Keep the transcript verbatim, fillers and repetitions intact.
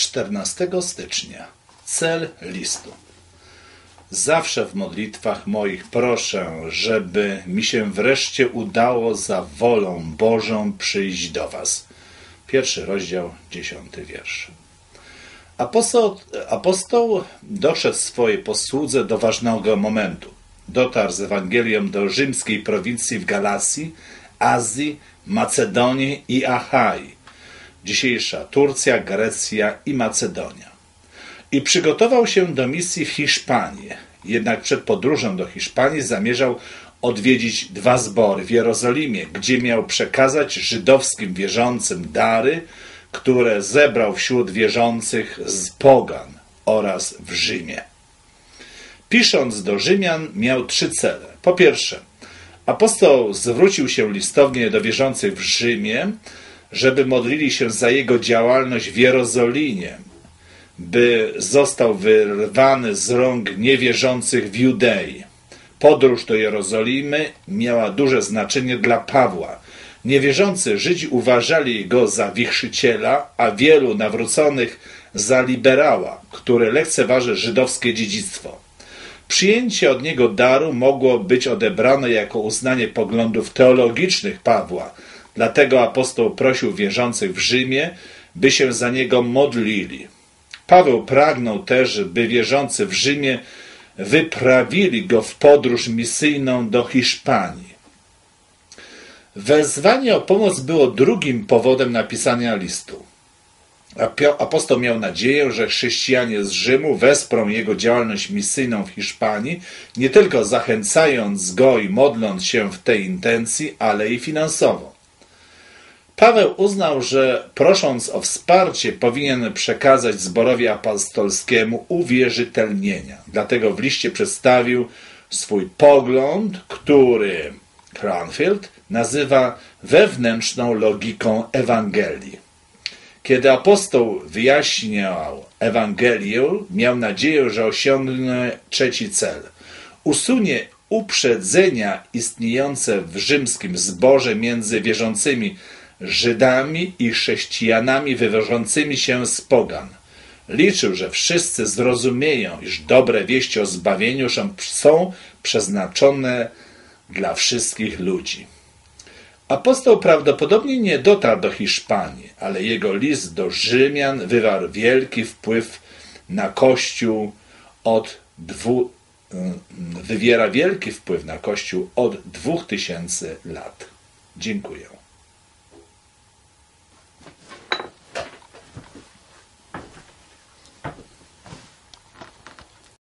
czternastego stycznia. Cel listu. Zawsze w modlitwach moich proszę, żeby mi się wreszcie udało za wolą Bożą przyjść do was. Pierwszy rozdział, dziesiąty wiersz. Apostoł, apostoł doszedł w swojej posłudze do ważnego momentu. Dotarł z Ewangelią do rzymskiej prowincji w Galacji, Azji, Macedonii i Achai. Dzisiejsza Turcja, Grecja i Macedonia. I przygotował się do misji w Hiszpanii. Jednak przed podróżą do Hiszpanii zamierzał odwiedzić dwa zbory w Jerozolimie, gdzie miał przekazać żydowskim wierzącym dary, które zebrał wśród wierzących z pogan oraz w Rzymie. Pisząc do Rzymian miał trzy cele. Po pierwsze, apostoł zwrócił się listownie do wierzących w Rzymie, żeby modlili się za jego działalność w Jerozolimie, by został wyrwany z rąk niewierzących w Judei. Podróż do Jerozolimy miała duże znaczenie dla Pawła. Niewierzący Żydzi uważali go za wichrzyciela, a wielu nawróconych za liberała, który lekceważy żydowskie dziedzictwo. Przyjęcie od niego daru mogło być odebrane jako uznanie poglądów teologicznych Pawła. Dlatego apostoł prosił wierzących w Rzymie, by się za niego modlili. Paweł pragnął też, by wierzący w Rzymie wyprawili go w podróż misyjną do Hiszpanii. Wezwanie o pomoc było drugim powodem napisania listu. Apostoł miał nadzieję, że chrześcijanie z Rzymu wesprą jego działalność misyjną w Hiszpanii, nie tylko zachęcając go i modląc się w tej intencji, ale i finansowo. Paweł uznał, że prosząc o wsparcie powinien przekazać zborowi apostolskiemu uwierzytelnienia. Dlatego w liście przedstawił swój pogląd, który Cranfield nazywa wewnętrzną logiką Ewangelii. Kiedy apostoł wyjaśniał Ewangelię, miał nadzieję, że osiągnie trzeci cel. Usunie uprzedzenia istniejące w rzymskim zborze między wierzącymi Żydami i chrześcijanami wywożącymi się z pogan. Liczył, że wszyscy zrozumieją, iż dobre wieści o zbawieniu są przeznaczone dla wszystkich ludzi. Apostoł prawdopodobnie nie dotarł do Hiszpanii, ale jego list do Rzymian wywarł wielki wpływ na Kościół od dwu, wywiera wielki wpływ na Kościół od dwóch tysięcy lat. Dziękuję.